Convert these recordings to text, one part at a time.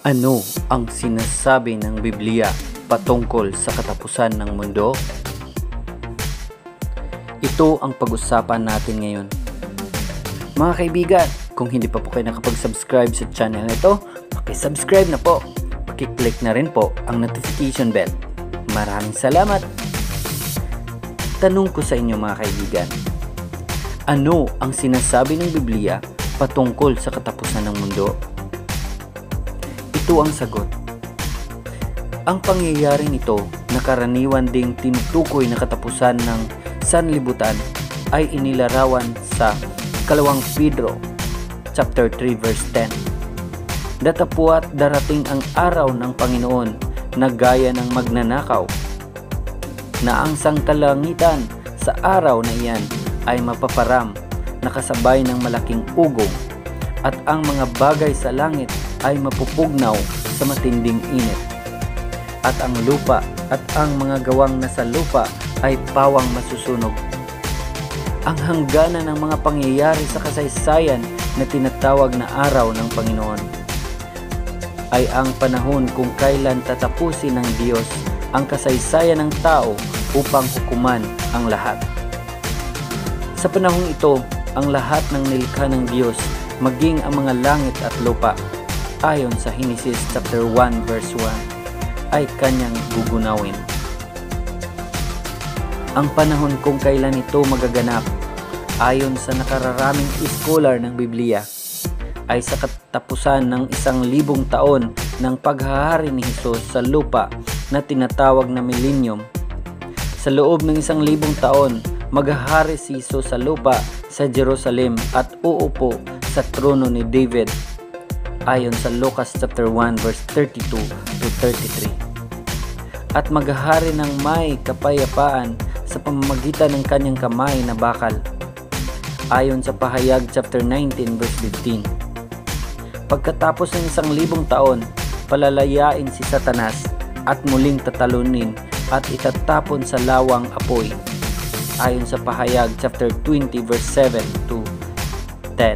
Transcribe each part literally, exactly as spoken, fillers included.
Ano ang sinasabi ng Bibliya patungkol sa katapusan ng mundo? Ito ang pag-usapan natin ngayon. Mga kaibigan, kung hindi pa po kayo nakapag-subscribe sa channel na ito, paki-subscribe na po. Paki-click na rin po ang notification bell. Maraming salamat. Tanong ko sa inyo mga kaibigan, ano ang sinasabi ng Bibliya patungkol sa katapusan ng mundo? Ito ang sagot. Ang pangyayaring ito na karaniwan ding tinutukoy na katapusan ng sanlibutan ay inilarawan sa Kalawang Pedro chapter three verse ten. Datapwat darating ang araw ng Panginoon na gaya ng magnanakaw, na ang sangkalangitan sa araw na iyan ay mapaparam, nakasabay ng malaking ugong, at ang mga bagay sa langit ay mapupugnaw sa matinding init, at ang lupa at ang mga gawang nasa lupa ay pawang masusunog. Ang hangganan ng mga pangyayari sa kasaysayan na tinatawag na araw ng Panginoon ay ang panahon kung kailan tatapusin ng Diyos ang kasaysayan ng tao upang hukuman ang lahat. Sa panahong ito, ang lahat ng nilikha ng Diyos, maging ang mga langit at lupa, ayon sa Genesis chapter one verse one, ay kanyang gugunawin. Ang panahon kung kailan ito magaganap, ayon sa nakararaming iskolar ng Bibliya, ay sa katapusan ng isang libong taon ng paghahari ni Jesus sa lupa na tinatawag na millennium. Sa loob ng isang libong taon, maghahari si Jesus sa lupa sa Jerusalem at uupo sa trono ni David, ayon sa Lucas chapter one verse thirty-two to thirty-three. At maghahari ng may kapayapaan sa pamamagitan ng kanyang kamay na bakal, ayon sa Pahayag chapter nineteen verse fifteen. Pagkatapos ng isang libong taon, palalayain si Satanas at muling tatalunin at itatapon sa lawang apoy, ayon sa Pahayag chapter twenty verse seven to ten.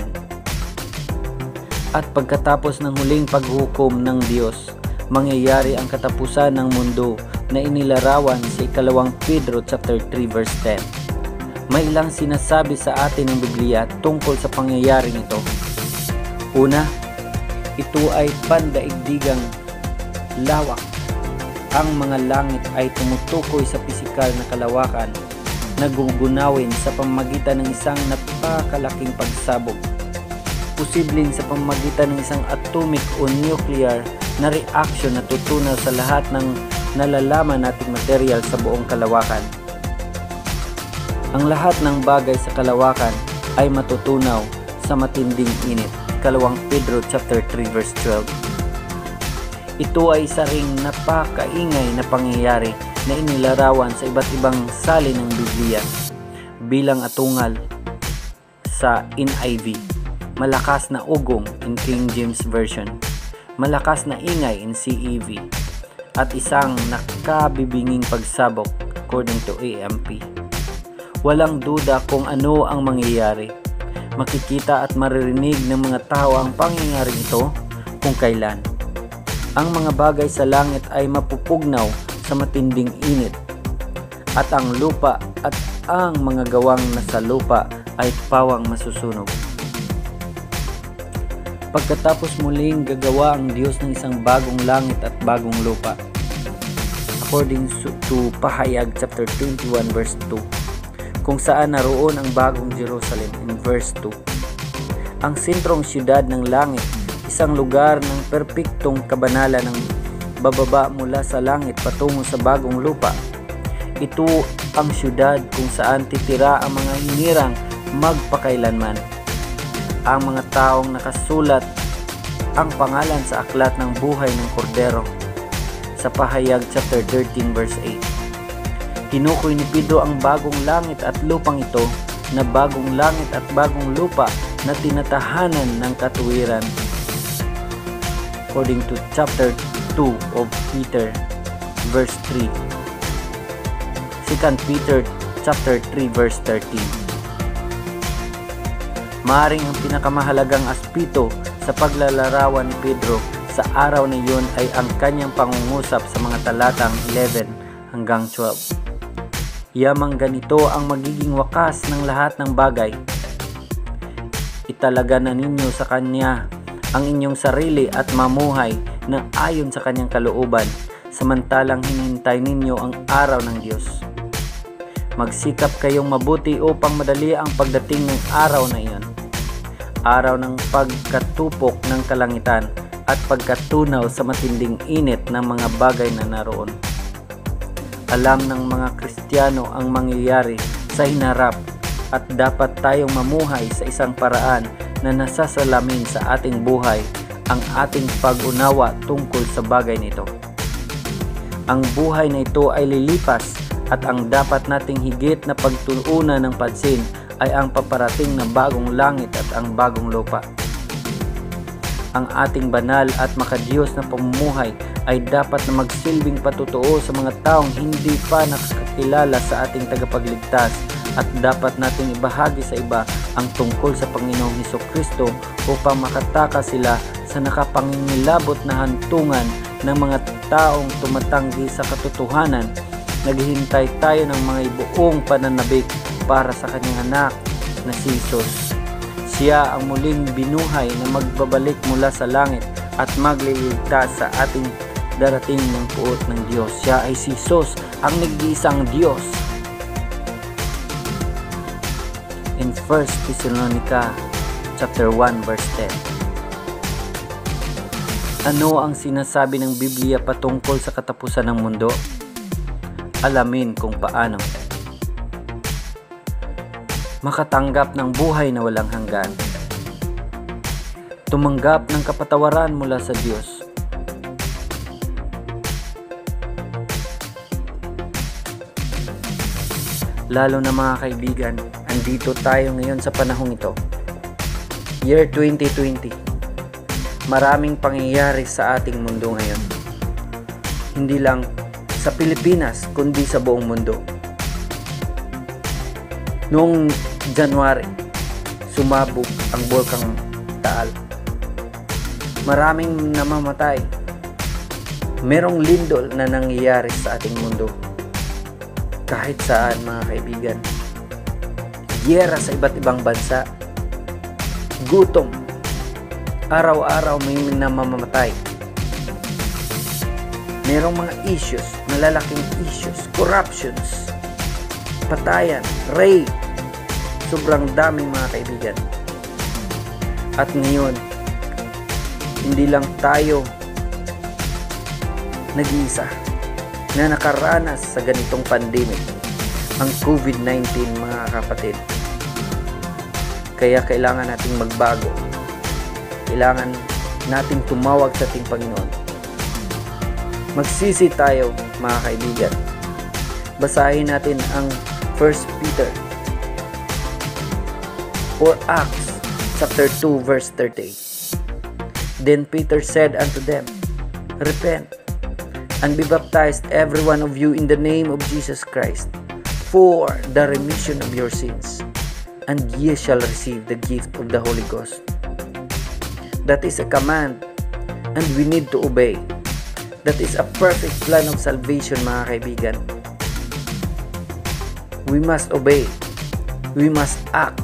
At pagkatapos ng huling paghukom ng Diyos, mangyayari ang katapusan ng mundo na inilarawan sa Ikalawang Pedro chapter three verse ten. May ilang sinasabi sa atin ng Bibliya tungkol sa pangyayaring ito. Una, ito ay pandaigdigang lawak. Ang mga langit ay tumutukoy sa pisikal na kalawakan na gugunawin sa pamamagitan ng isang napakalaking pagsabog, posibleng sa pamamagitan ng isang atomic o nuclear na reaction na tutunaw sa lahat ng nalalaman nating material sa buong kalawakan. Ang lahat ng bagay sa kalawakan ay matutunaw sa matinding init. Kalawang Pedro chapter three verse twelve. Ito ay isa ring napakaingay na pangyayari na inilarawan sa iba't ibang salin ng Bibliya bilang atungal sa N I V, malakas na ugong in King James Version, malakas na ingay in C E V, at isang nakabibinging pagsabog according to A M P. Walang duda kung ano ang mangyayari. Makikita at maririnig ng mga tao ang pangyayaring ito kung kailan ang mga bagay sa langit ay mapupugnaw sa matinding init, at ang lupa at ang mga gawang nasa lupa ay pawang masusunog. Pagkatapos muling gagawa ang Diyos ng isang bagong langit at bagong lupa, according to Pahayag chapter twenty-one verse two, kung saan naroon ang bagong Jerusalem in verse two. Ang sentrong siyudad ng langit, isang lugar ng perpektong kabanalan ng bababa mula sa langit patungo sa bagong lupa. Ito ang siyudad kung saan titira ang mga hinirang magpakailanman, ang mga taong nakasulat ang pangalan sa aklat ng buhay ng Kordero, sa Pahayag chapter thirteen verse eight. Tinukoy ni Pedro ang bagong langit at lupang ito na bagong langit at bagong lupa na tinatahanan ng katuwiran, according to chapter two of Peter verse three. Second Peter chapter three verse thirteen. Maaring ang pinakamahalagang aspeto sa paglalarawan ni Pedro sa araw na iyon ay ang kanyang pangungusap sa mga talatang eleven hanggang twelve. Yamang ganito ang magiging wakas ng lahat ng bagay. Italaga na ninyo sa Kanya ang inyong sarili at mamuhay na ayon sa Kanyang kalooban, samantalang hinihintay ninyo ang araw ng Diyos. Magsikap kayong mabuti upang madali ang pagdating ng araw na iyon, araw ng pagkatupok ng kalangitan at pagkatunaw sa matinding init ng mga bagay na naroon. Alam ng mga Kristiyano ang mangyayari sa hinarap at dapat tayong mamuhay sa isang paraan na nasasalamin sa ating buhay ang ating pag-unawa tungkol sa bagay nito. Ang buhay na ito ay lilipas at ang dapat nating higit na pagtuunan ng pansin ay ang paparating na bagong langit at ang bagong lupa. Ang ating banal at makadiyos na pamumuhay ay dapat na magsilbing patutuo sa mga taong hindi pa nakakilala sa ating tagapagligtas at dapat nating ibahagi sa iba ang tungkol sa Panginoong Hesukristo upang makataka sila sa nakapangingilabot na hantungan ng mga taong tumatanggi sa katotohanan. Naghihintay tayo ng mga buong pananabik para sa kanyang anak na si Jesus. Siya ang muling binuhay na magbabalik mula sa langit at magliligtas sa ating darating ng puot ng Diyos. Siya ay si Jesus, ang nag-iisang Diyos. In First Thessalonica chapter one verse ten. Ano ang sinasabi ng Bibliya patungkol sa katapusan ng mundo? Alamin kung paano makatanggap ng buhay na walang hanggan, tumanggap ng kapatawaran mula sa Diyos, lalo na mga kaibigan, andito tayo ngayon sa panahong ito, year twenty twenty. Maraming pangyayari sa ating mundo ngayon, hindi lang sa Pilipinas kundi sa buong mundo. Noong January, sumabog ang Bulkang Taal. Maraming namamatay. Merong lindol na nangyayari sa ating mundo. Kahit saan, mga kaibigan. Giyera sa iba't ibang bansa. Gutom. Araw-araw may namamatay. Merong mga issues, malalaking issues, corruptions, patayan, rape. Sobrang daming, mga kaibigan. At ngayon, hindi lang tayo nag-iisa na nakaranas sa ganitong pandemic, ang COVID nineteen, mga kapatid. Kaya kailangan nating magbago. Kailangan nating tumawag sa ating Panginoon. Magsisi tayo, mga kaibigan. Basahin natin ang First Peter or Acts chapter two verse thirty-eight. Then Peter said unto them, Repent, and be baptized every one of you in the name of Jesus Christ, for the remission of your sins, and ye shall receive the gift of the Holy Ghost. That is a command, and we need to obey. That is a perfect plan of salvation, mga kaibigan. We must obey. We must act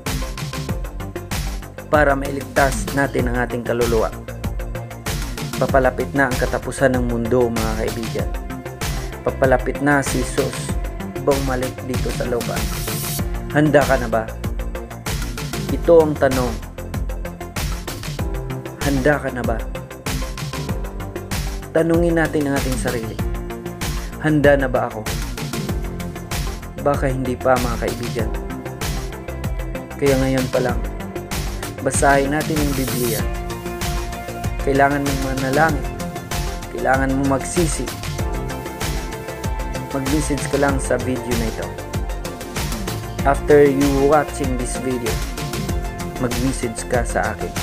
para mailigtas natin ang ating kaluluwa. Papalapit na ang katapusan ng mundo, mga kaibigan. Papalapit na si Jesus bumalik dito sa lupa. Handa ka na ba? Ito ang tanong. Handa ka na ba? Tanungin natin ang ating sarili. Handa na ba ako? Baka hindi pa, mga kaibigan. Kaya ngayon pa lang, basahin natin ang Bibliya. Kailangan mong manalangin. Kailangan mong magsisi. Mag-message ka lang sa video na ito. After you watching this video, mag-message ka sa akin.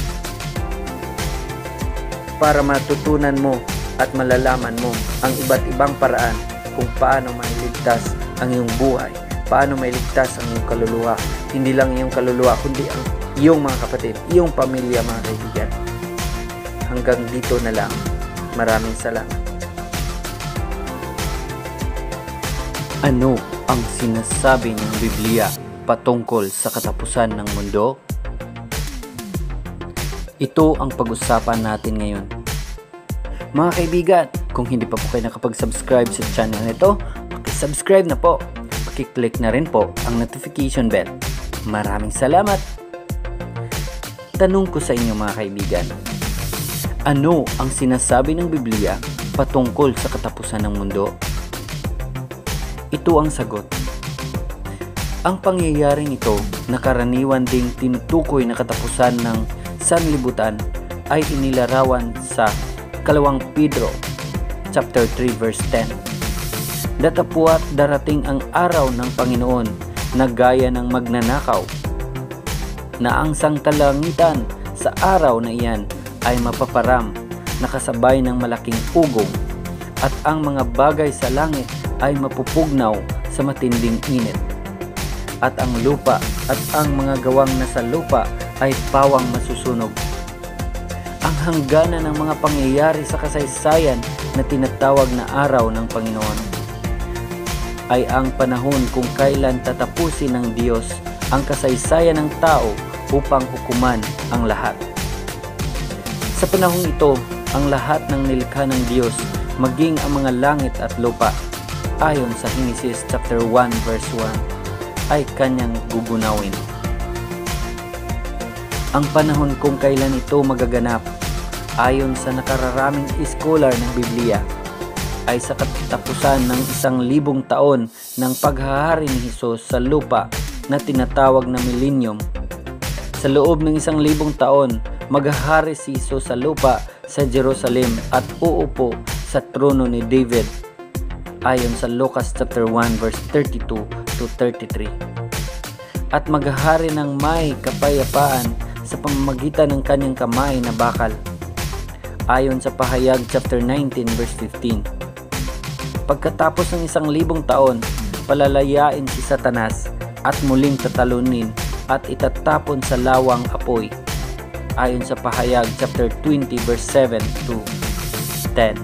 Para matutunan mo at malalaman mo ang iba't ibang paraan kung paano mailigtas ang iyong buhay. Paano mailigtas ang iyong kaluluwa. Hindi lang iyong kaluluwa, kundi ang iyong mga kapatid, iyong pamilya, mga kaibigan. hanggang dito na lang. Maraming salamat. Ano ang sinasabi ng Bibliya patungkol sa katapusan ng mundo? Ito ang pag-usapan natin ngayon. Mga kaibigan, kung hindi pa po kayo nakapag-subscribe sa channel nito, paki-subscribe na po. Paki-click na rin po ang notification bell. Maraming salamat. Tanong ko sa inyo mga kaibigan, ano ang sinasabi ng Bibliya patungkol sa katapusan ng mundo? Ito ang sagot. Ang pangyayaring ito na karaniwan ding tinutukoy na katapusan ng sanlibutan ay inilarawan sa Kalawang Pedro chapter three verse ten. Datapwat darating ang araw ng Panginoon na gaya ng magnanakaw, na ang sangkalangitan sa araw na iyan ay mapaparam, nakasabay ng malaking ugong, at ang mga bagay sa langit ay mapupugnaw sa matinding init, at ang lupa at ang mga gawang nasa lupa ay pawang masusunog. Ang hangganan ng mga pangyayari sa kasaysayan na tinatawag na araw ng Panginoon ay ang panahon kung kailan tatapusin ng Diyos ang kasaysayan ng tao upang hukuman ang lahat. Sa panahong ito, ang lahat ng nilikha ng Diyos, maging ang mga langit at lupa, ayon sa Genesis chapter one verse one, ay kanyang gugunawin. Ang panahon kung kailan ito magaganap, ayon sa nakararaming iskolar ng Bibliya, ay sa katapusan ng isang libong taon ng paghahari ni Jesus sa lupa na tinatawag na millennium. Sa loob ng isang libong taon, maghahari si Jesus sa lupa sa Jerusalem at uupo sa trono ni David, ayon sa Lucas chapter one verse thirty-two to thirty-three. At maghahari ng may kapayapaan sa pamamagitan ng kanyang kamay na bakal, ayon sa Pahayag chapter nineteen verse fifteen. Pagkatapos ng isang libong taon, palalayain si Satanas at muling tatalunin at itatapon sa lawang apoy, ayon sa Pahayag chapter twenty verse seven to ten.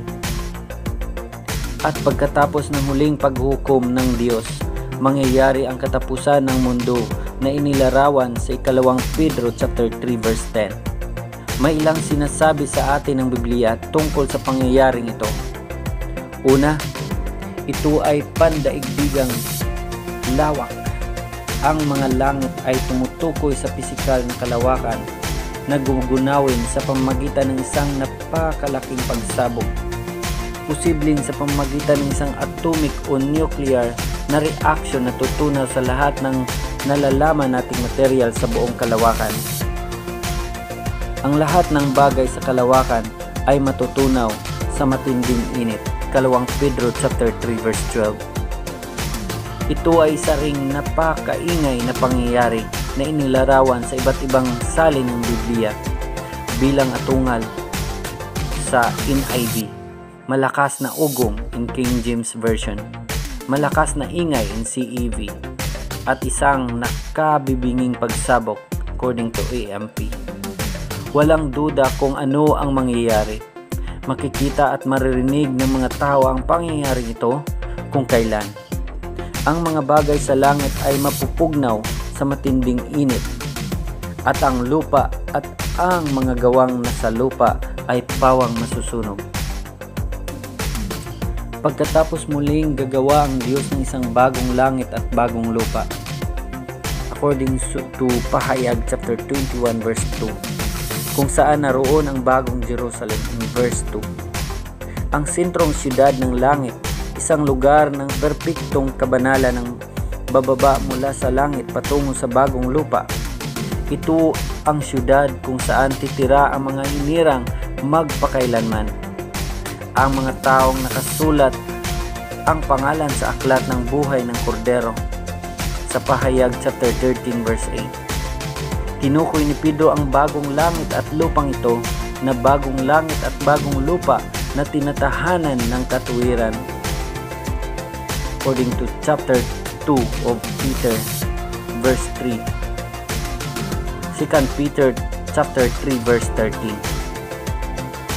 At pagkatapos ng huling paghukom ng Diyos, mangyayari ang katapusan ng mundo na inilarawan sa Ikalawang Pedro chapter three verse ten. May ilang sinasabi sa atin ng Bibliya tungkol sa pangyayaring ito. Una, ito ay pandaigdigang lawak. Ang mga langit ay tumutukoy sa pisikal na kalawakan na gugunawin sa pamamagitan ng isang napakalaking pagsabog, posibleng sa pamamagitan ng isang atomic o nuclear na reaction na tutunaw sa lahat ng nalalaman nating material sa buong kalawakan. Ang lahat ng bagay sa kalawakan ay matutunaw sa matinding init. Kalawang Pedro chapter three verse twelve. Ito ay isa ring napakaingay na pangyayari na inilarawan sa iba't ibang salin ng Bibliya bilang atungal sa N I V, malakas na ugong in King James Version, malakas na ingay in C E V, at isang nakabibinging pagsabog according to A M P. Walang duda kung ano ang mangyayari. Makikita at maririnig ng mga tao ang pangyayaring ito kung kailan ang mga bagay sa langit ay mapupugnaw sa matinding init, at ang lupa at ang mga gawang nasa lupa ay pawang masusunog. Pagkatapos muling gagawa ang Diyos ng isang bagong langit at bagong lupa, according to Pahayag chapter twenty-one verse two, kung saan naroon ang bagong Jerusalem in verse two. Ang sentrong siyudad ng langit, isang lugar ng perpektong kabanalan ng bababa mula sa langit patungo sa bagong lupa. Ito ang siyudad kung saan titira ang mga hinirang magpakailanman. Ang mga taong nakasulat ang pangalan sa aklat ng buhay ng Kordero sa Pahayag chapter thirteen verse eight. Tinukoy ni Pedro ang bagong langit at lupang ito na bagong langit at bagong lupa na tinatahanan ng katuwiran, according to chapter two of Peter verse three. Second Peter chapter three verse thirteen.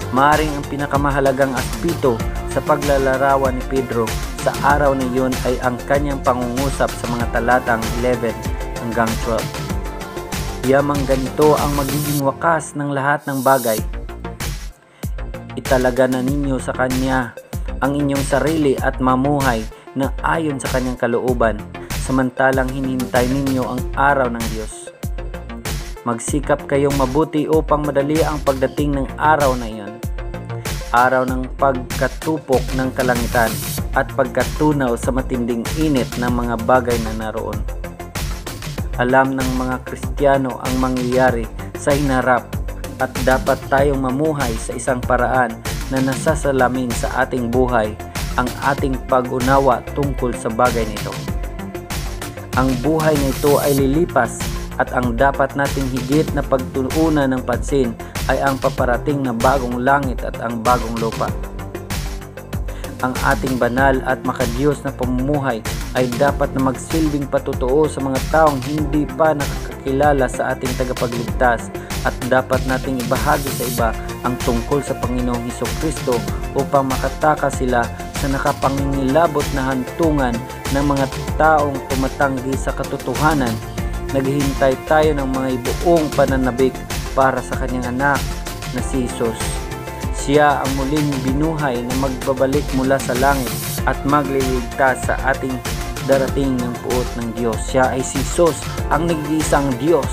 Maaring ang pinakamahalagang aspeto sa paglalarawan ni Pedro sa araw na iyon ay ang kanyang pangungusap sa mga talatang eleven hanggang twelve. Yamang ganito ang magiging wakas ng lahat ng bagay. Italaga na ninyo sa Kanya ang inyong sarili at mamuhay na ayon sa Kanyang kalooban, samantalang hinihintay ninyo ang araw ng Diyos. Magsikap kayong mabuti upang madali ang pagdating ng araw na iyon, araw ng pagkatupok ng kalangitan at pagkatunaw sa matinding init ng mga bagay na naroon. Alam ng mga Kristiyano ang mangyayari sa hinarap at dapat tayong mamuhay sa isang paraan na nasasalamin sa ating buhay ang ating pag-unawa tungkol sa bagay nito. Ang buhay na ito ay lilipas at ang dapat nating higit na pagtuunan ng pansin ay ang paparating na bagong langit at ang bagong lupa. Ang ating banal at makadiyos na pamumuhay ay dapat na magsilbing patotoo sa mga taong hindi pa nakakakilala sa ating tagapagligtas at dapat nating ibahagi sa iba ang tungkol sa Panginoong Hesukristo upang makatakas sila sa nakapangingilabot na hantungan ng mga taong tumatanggi sa katotohanan. Naghihintay tayo ng mga buong pananabik para sa kanyang anak na si Jesus. Siya ang muling binuhay na magbabalik mula sa langit at magliligtas sa ating darating ng puot ng Diyos. Siya ay si Jesus, ang nag-iisang Diyos.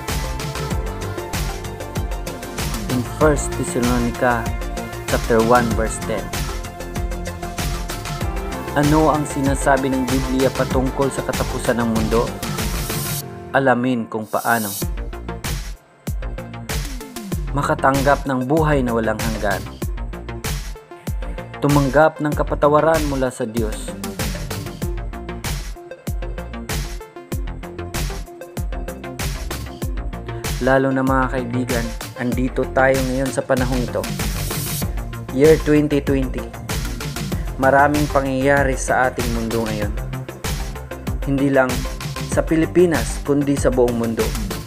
In First Thessalonica chapter one verse ten. Ano ang sinasabi ng Bibliya patungkol sa katapusan ng mundo? Alamin kung paano makatanggap ng buhay na walang hanggan, tumanggap ng kapatawaran mula sa Diyos, lalo na mga kaibigan, andito tayo ngayon sa panahong ito, year twenty twenty. Maraming pangyayari sa ating mundo ngayon, hindi lang sa Pilipinas kundi sa buong mundo.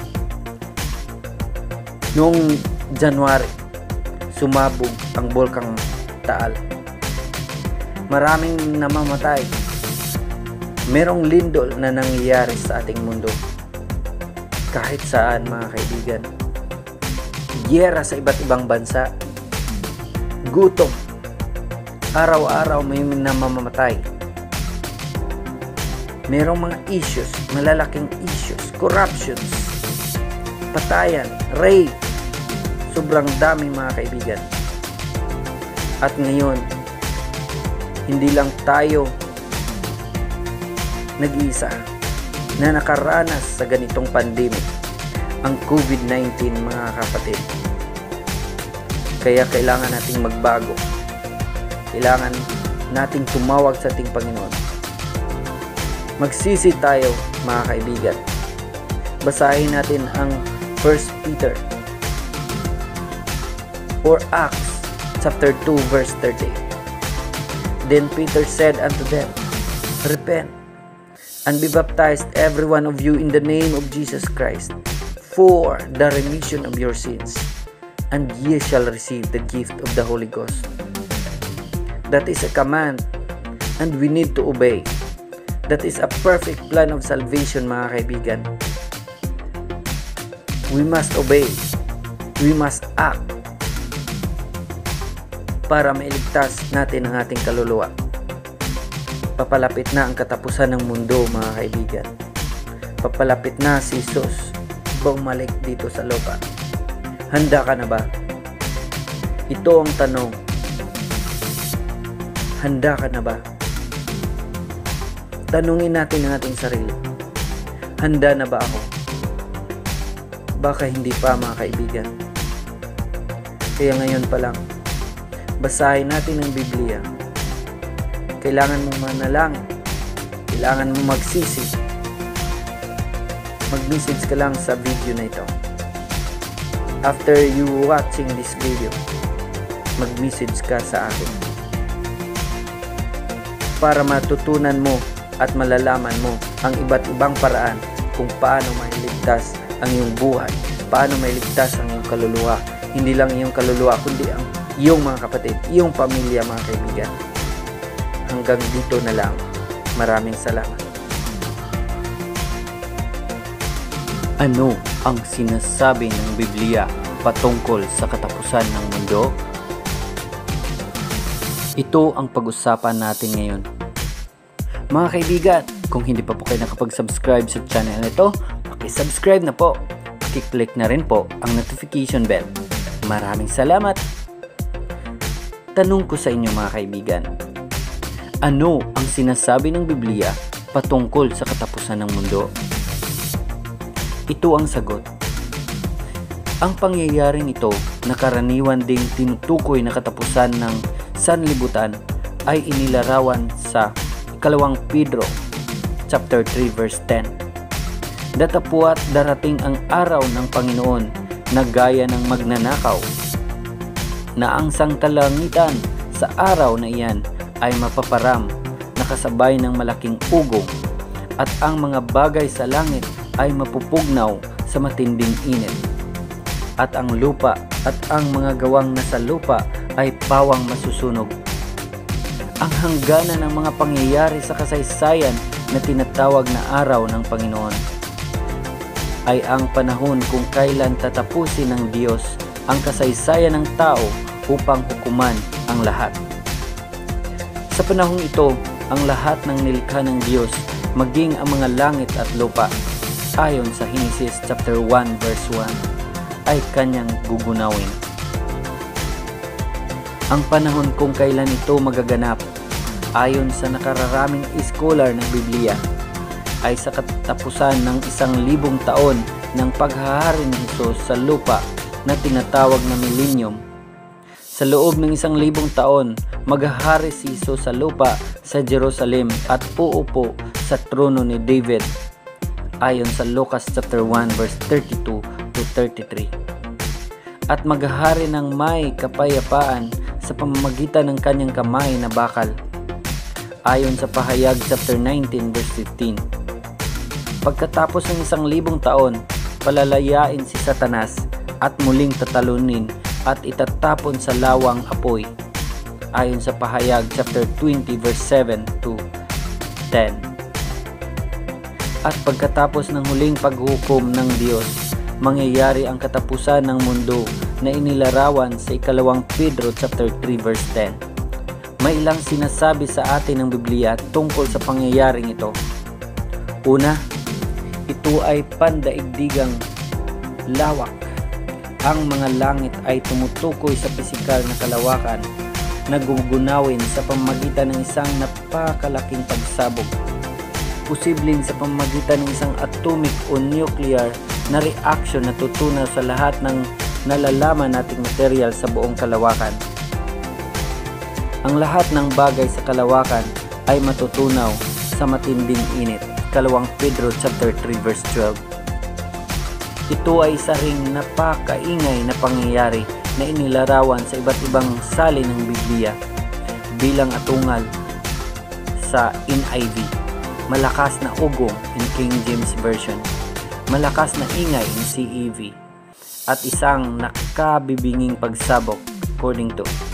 Noong January, sumabog ang Bulkang Taal. Maraming namamatay. Merong lindol na nangyayari sa ating mundo. Kahit saan, mga kaibigan. Giyera sa iba't ibang bansa. Gutom. Araw-araw may namamatay. Merong mga issues, malalaking issues, corruptions, patayan, rape. Sobrang dami, mga kaibigan. At ngayon, hindi lang tayo nag-iisa na nakaranas sa ganitong pandemic, ang COVID nineteen, mga kapatid. Kaya kailangan nating magbago. Kailangan nating tumawag sa ating Panginoon. Magsisi tayo, mga kaibigan. Basahin natin ang First Peter or Acts chapter two verse thirty. Then Peter said unto them, Repent, and be baptized every one of you in the name of Jesus Christ, for the remission of your sins, and ye shall receive the gift of the Holy Ghost. That is a command, and we need to obey. That is a perfect plan of salvation, mga kaibigan. We must obey. We must act para mailigtas natin ang ating kaluluwa. Papalapit na ang katapusan ng mundo, mga kaibigan. Papalapit na si Jesus bumalik dito sa lupa. Handa ka na ba? Ito ang tanong. Handa ka na ba? Tanungin natin ang ating sarili. Handa na ba ako? Baka hindi pa, mga kaibigan. Kaya ngayon pa lang, basahin natin ang Bibliya. Kailangan mong manalangin. Kailangan mong magsisi. Mag-message ka lang sa video na ito. After you watching this video, mag-message ka sa akin. Para matutunan mo at malalaman mo ang iba't ibang paraan kung paano mailigtas ang iyong buhay, paano mailigtas ang iyong kaluluwa. Hindi lang iyong kaluluwa, kundi ang iyong mga kapatid, iyong pamilya, mga kaibigan. Hanggang dito na lang. Maraming salamat. Ano ang sinasabi ng Bibliya patungkol sa katapusan ng mundo? Ito ang pag-usapan natin ngayon. Mga kaibigan, kung hindi pa po kayo nakapag-subscribe sa channel nito, paki-subscribe na po. Paki-click na rin po ang notification bell. Maraming salamat. Tanong ko sa inyo, mga kaibigan, ano ang sinasabi ng Bibliya patungkol sa katapusan ng mundo? Ito ang sagot. Ang pangyayaring ito na karaniwan ding tinutukoy na katapusan ng sanlibutan ay inilarawan sa ikalawang Pedro chapter three verse ten. Datapwat darating ang araw ng Panginoon na gaya ng magnanakaw, na ang sangkalangitan sa araw na iyan ay mapaparam, nakasabay ng malaking ugong, at ang mga bagay sa langit ay mapupugnaw sa matinding init, at ang lupa at ang mga gawang nasa lupa ay pawang masusunog. Ang hangganan ng mga pangyayari sa kasaysayan na tinatawag na araw ng Panginoon ay ang panahon kung kailan tatapusin ng Diyos ang kasaysayan ng tao upang hukuman ang lahat. Sa panahong ito, ang lahat ng nilikha ng Diyos, maging ang mga langit at lupa, ayon sa Genesis chapter one verse one, ay kanyang gugunawin. Ang panahon kung kailan ito magaganap, ayon sa nakararaming iskolar ng Bibliya, ay sa katapusan ng isang libong taon ng paghahari ni Jesus sa lupa na tinatawag na millennium. Sa loob ng isang libong taon, maghahari si Jesus sa lupa sa Jerusalem at uupo sa trono ni David, ayon sa Lucas chapter one verse thirty-two to thirty-three. At maghahari ng may kapayapaan sa pamamagitan ng kanyang kamay na bakal, ayon sa Pahayag chapter nineteen verse fifteen. Pagkatapos ng isang libong taon, palalayain si Satanas at muling tatalunin at itatapon sa lawang apoy, ayon sa Pahayag chapter twenty verse seven to ten. At pagkatapos ng huling paghukom ng Diyos, mangyayari ang katapusan ng mundo na inilarawan sa ikalawang Pedro chapter three verse ten. May ilang sinasabi sa atin ng Bibliya tungkol sa pangyayaring ito. Una, ito ay pandaigdigang lawak. Ang mga langit ay tumutukoy sa pisikal na kalawakan na gugunawin sa pamamagitan ng isang napakalaking pagsabog. Posibleng sa pamamagitan ng isang atomic o nuclear na reaction na tutunaw sa lahat ng nalalaman nating material sa buong kalawakan. Ang lahat ng bagay sa kalawakan ay matutunaw sa matinding init. Kalawang Pedro chapter three verse twelve. Ito ay isa ring napakaingay na pangyayari na inilarawan sa iba't ibang salin ng Bibliya bilang atungal sa N I V, malakas na ugong in King James Version, malakas na ingay in C E V, at isang nakabibinging pagsabog according to